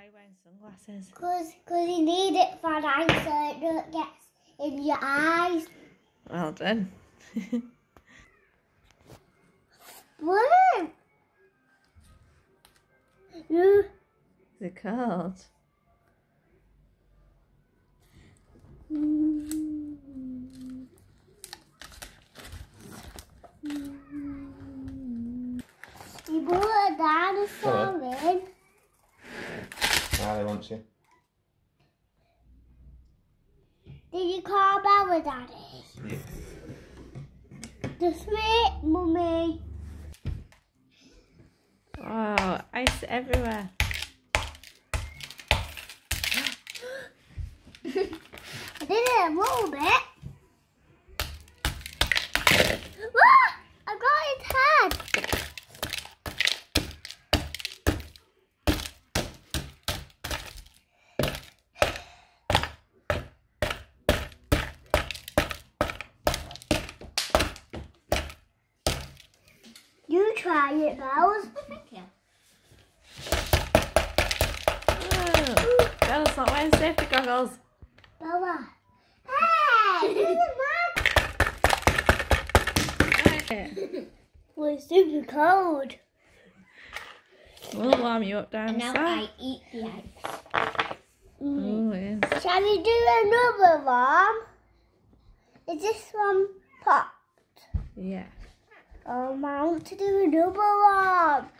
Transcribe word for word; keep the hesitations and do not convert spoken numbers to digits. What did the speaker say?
you wearing sunglasses? Because cause you need it for nice so it don't get in your eyes. Well done. Blue! You. Is it cold? You brought a dinosaur in. Now they want you. Did you call Bella Daddy? Yeah. The sweet mummy. Wow, ice everywhere. I did it a little bit. Ah, I got his head. You try it, Bells. Thank you. Oh, Bella's not wearing safety goggles. Bella. Hey, this is mine. Well, it's super cold. We'll warm you up down And the now side. I eat the ice. Oh, yes. Shall we do another one? Is this one popped? Yeah. Oh, I want to do another one.